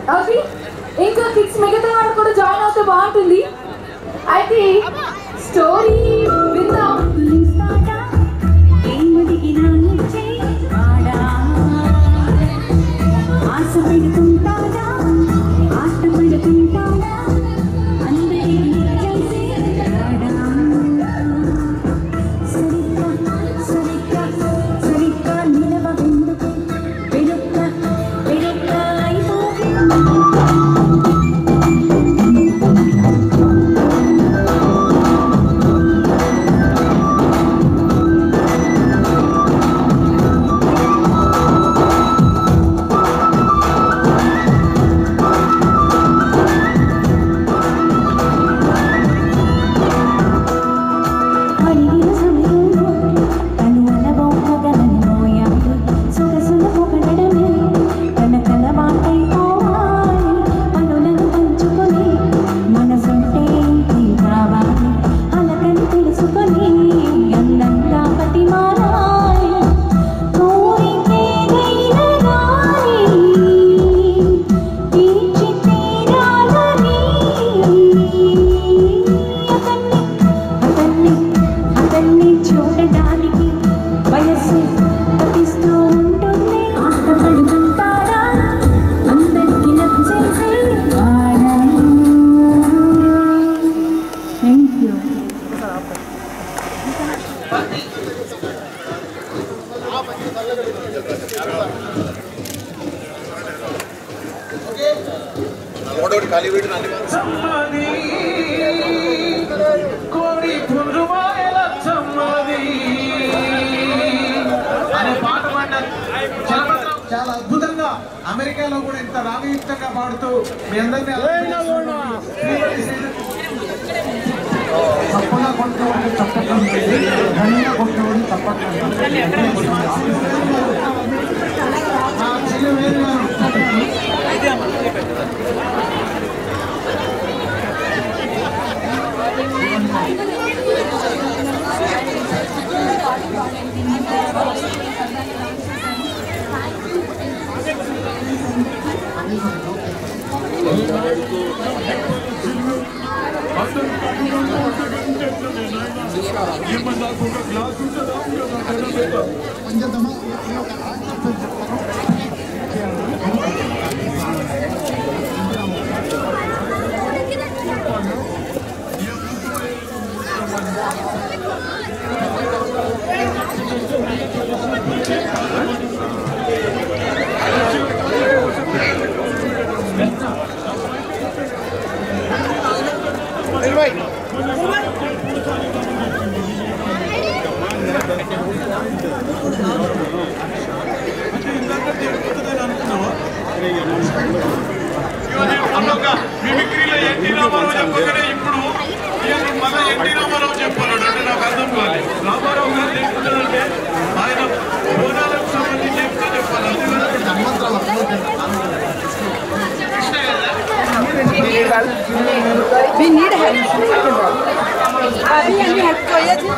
అవి ఇంకా కిడ్స్ మిగతా వాళ్ళు కూడా జాయిన్ అవుతే బాగుంటుంది. అయితే స్టోరీ విందాం. చాలా అద్భుతంగా అమెరికాలో కూడా ఇంత రాగయుక్తంగా పాడుతూ మీ అందరినీ తప్పగా కొట్టుకోవడం తప్పకుండా ఘనంగా కొట్టుకోవడం తప్పకుండా మిమిక్రీలో ఎన్టీ రామారావు చెప్పగానే ఇప్పుడు మళ్ళీ ఎన్టీ రామారావు చెప్పాడు అంటే నాకు అర్థం కాలేదు. రామారావు గారు చెప్తున్నారంటే ఆయన బోనాలకు సంబంధించి చెప్తే చెప్పాలి. We need help. Abhi any help चाहिए थी?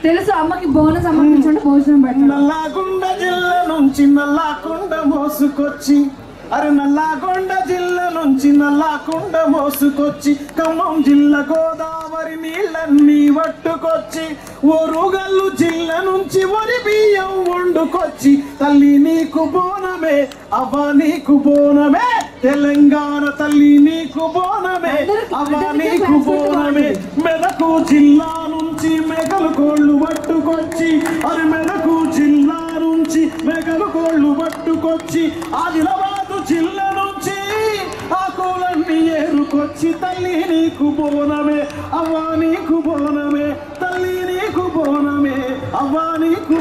తెలుసు అమ్మకి బోనస్ సమర్పించుంటే భోజనం పెట్టాలి. నల్లగొండ జిల్లా నుంచి నల్లకొండ మోసుకొచ్చి నల్లగొండ జిల్లా నుంచి నల్లకొండ మోసుకొచ్చి ఖమ్మం జిల్లా గోదావరి నీళ్ళన్నీ పట్టుకొచ్చి ఓరుగల్లు జిల్లా నుంచి వరి బియ్యం వండుకొచ్చి తల్లి నీకు బోనమే అవ్వ నీకు బోనమే తెలంగాణ తల్లి నీకు బోనమే అవ్వ నీకు బోనమే మెదకు జిల్లా నుంచి మెగలు కోళ్ళు పట్టుకొచ్చి మెదకు జిల్లా నుంచి మెగలు కోళ్ళు పట్టుకొచ్చి ఆదిలాబాదు జిల్లా నుంచి ఆకులన్నీ ఏరుకొచ్చి తల్లి నీకు బోనమే అవ్వ నీకు బోనమే తల్లి నీకు బోనమే అవ్వ నీకు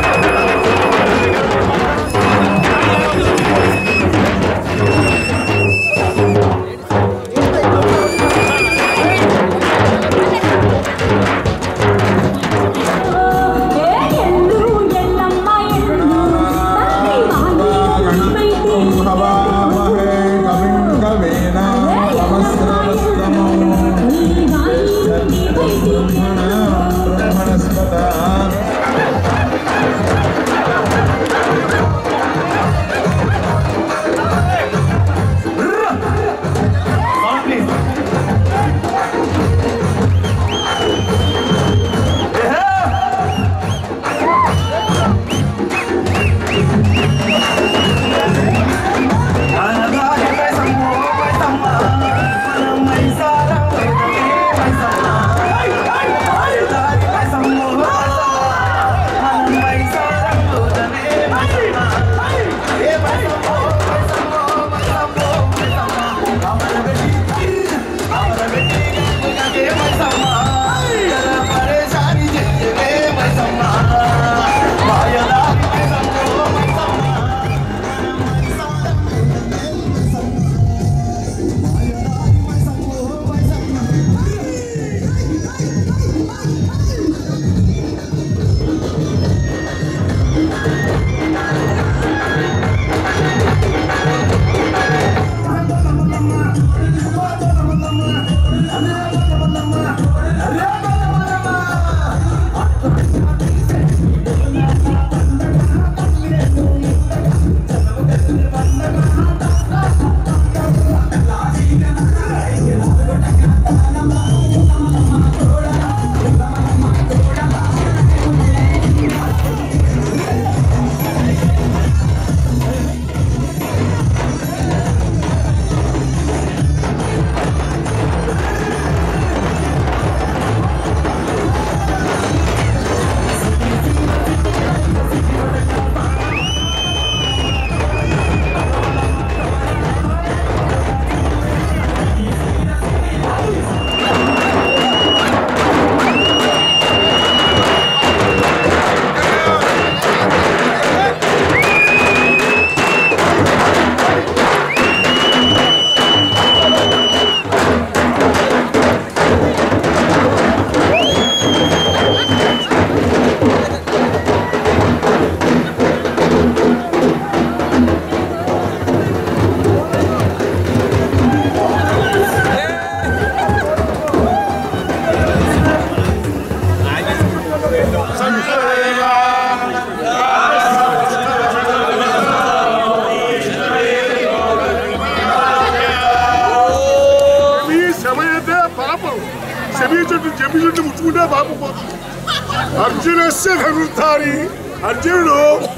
अर्जुनस्य धनुर्धारी अर्जुनो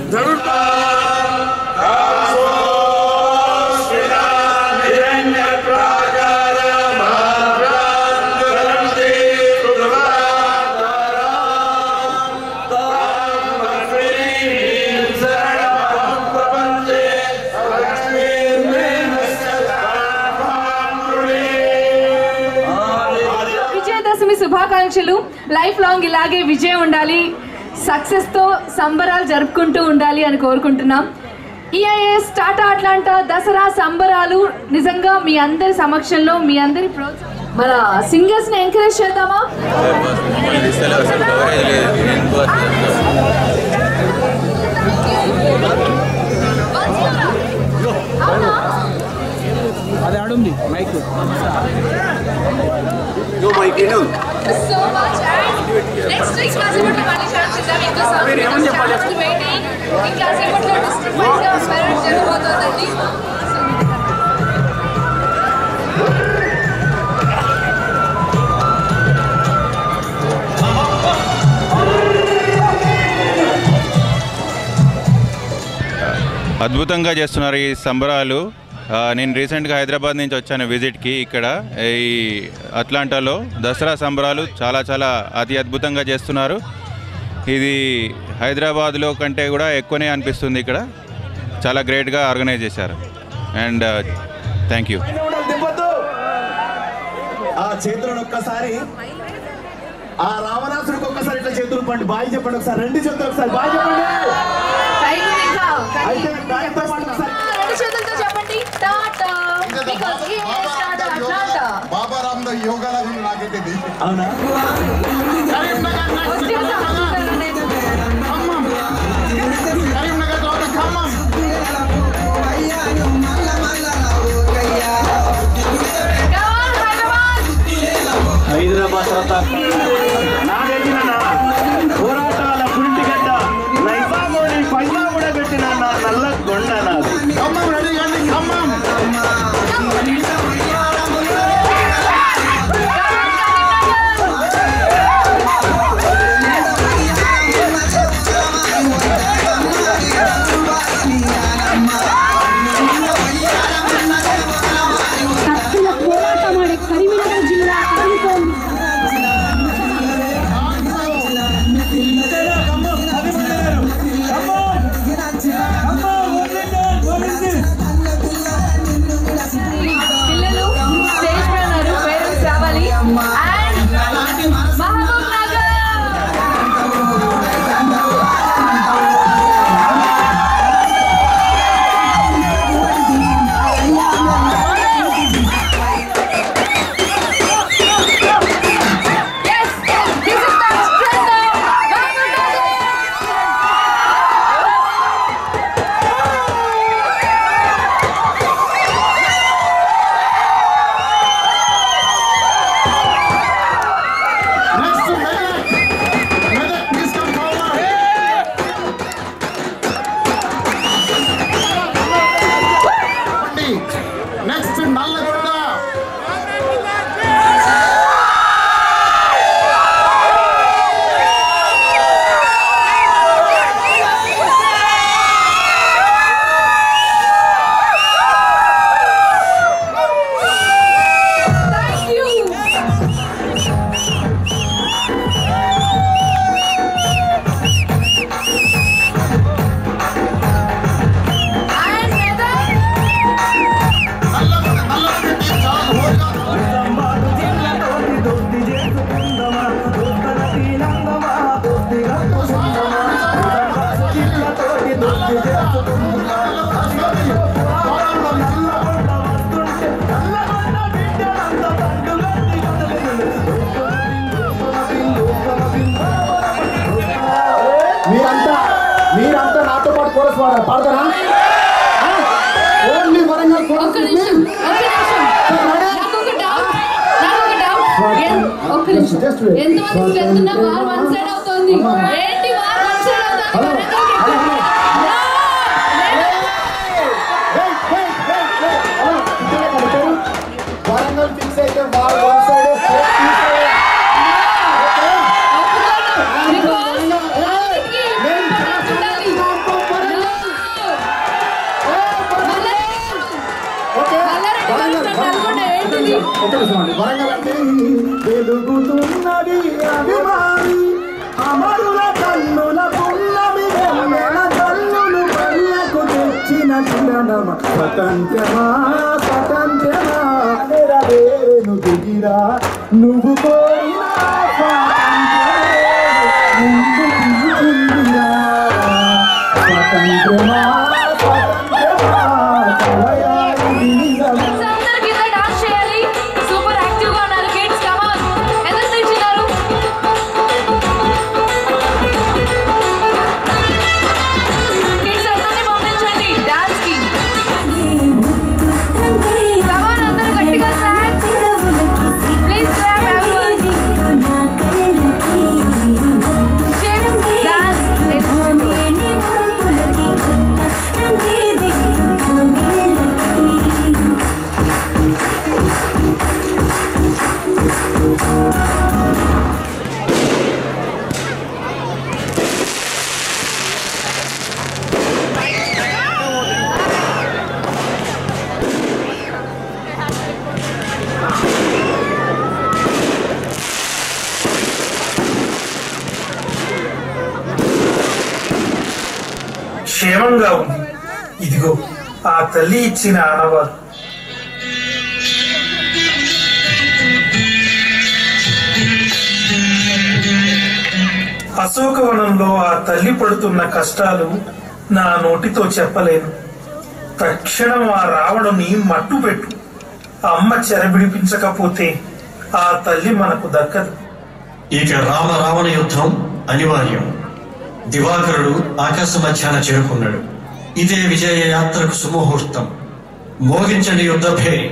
విజయదశమి శుభాకాంక్షలు. లైఫ్ లాంగ్ ఇలాగే విజయం ఉండాలి, సక్సెస్ తో సంబరాలు జరుపుకుంటూ ఉండాలి అని కోరుకుంటున్నాం. ఈఐఎస్ టాటా అట్లాంటా దసరా సంబరాలు నిజంగా మీ అందరి సమక్షంలో మీ అందరి మన సింగర్స్ ని ఎంకరేజ్ చేద్దామా? అది ఆడుంది mic so much. Next week ఆలోచిద్దాం. ఇంకా సేపట్లో డిస్ట్రిక్ట్ వైజ్గా పరేడ్ జరగబోతోందండి. అద్భుతంగా చేస్తున్నారు ఈ సంబరాలు. నేను రీసెంట్గా హైదరాబాద్ నుంచి వచ్చాను విజిట్కి. ఇక్కడ ఈ అట్లాంటాలో దసరా సంబరాలు చాలా చాలా అతి అద్భుతంగా చేస్తున్నారు. ఇది హైదరాబాద్లో కంటే కూడా ఎక్కువనే అనిపిస్తుంది. ఇక్కడ చాలా గ్రేట్గా ఆర్గనైజ్ చేశారు. And thank you. ఆ చేతులను ఒక్కసారి ఆ రావణాసుడికి ఒక్కసారి ఇట్లా చేతులు పండి బాయ్ చెప్పండి. ఒకసారి రెండు చేతులు ఒకసారి బాయ్ చెప్పండి. బాబా రామ్దేవ్ యోగా లాగా నాకైతే అవునా? హైదరాబాద్ తర్వాత నాగెళ్ళిన పోరాటాల పురిటిగడ్డ నైజామోని పైన కూడా పెట్టిన నా నల్ల గొండ నాది. ఖమ్మం రెడీ అండి, ఖమ్మం. నెక్స్ట్ నల్లగొండ. మీరంతా నాతో పాటు కోరస్ పాడతారా? Only Warangal chorus. ఎంతమంది వెళ్తున్నా వార్ వన్ సైడ్ అవుతోంది. ఏంటి వార్ వన్ సైడ్ అవుతోంది? వరంగల్ ఫిక్స్ అయితే వార్ వన్ సైడ్. వరంగల్ అంటే వెలుగుతున్నది అభిమాని అమరుల కన్నుల పున్నమి వెన్నెల కన్నులు పల్లెకు తెచ్చిన చిరణమ స్వతంత్రమా స్వతంత్రమా నెరవేరును దిగిరా నువ్వు కోరిన స్వాతంత్రమా స్వతంత్రమా Please clap everyone. క్షేమంగా ఉంది. ఇదిగో ఆ తల్లి ఇచ్చిన ఆనవాలు. అశోకవనంలో ఆ తల్లి పడుతున్న కష్టాలు నా నోటితో చెప్పలేను. తక్షణం ఆ రావణుని మట్టు పెట్టు. అమ్మ చెరబిడిపించకపోతే ఆ తల్లి మనకు దక్కదు. ఇక రావణ యుద్ధం అనివార్యం. దివాకరుడు ఆకాశ మధ్యాన చేరుకున్నాడు. ఇదే విజయ యాత్రకు సుముహూర్తం. మోగించండి యుద్ధ భేరి.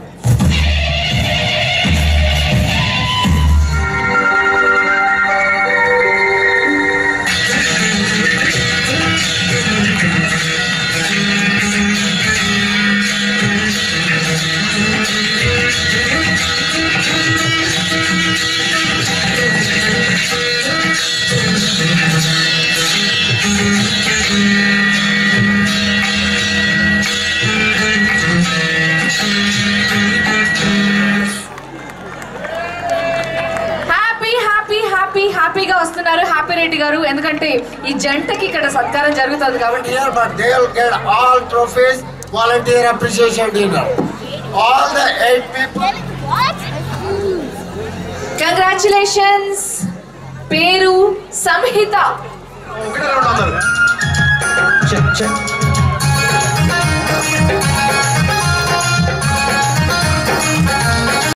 హ్యాపీగా వస్తున్నారు హ్యాపీ రెడ్డి గారు, ఎందుకంటే ఈ జంటకి ఇక్కడ సత్కారం జరుగుతుంది కాబట్టి. They will get all trophies, volunteer appreciation dinner. All the 8 people. Congratulations. పేరు సంహిత. Check check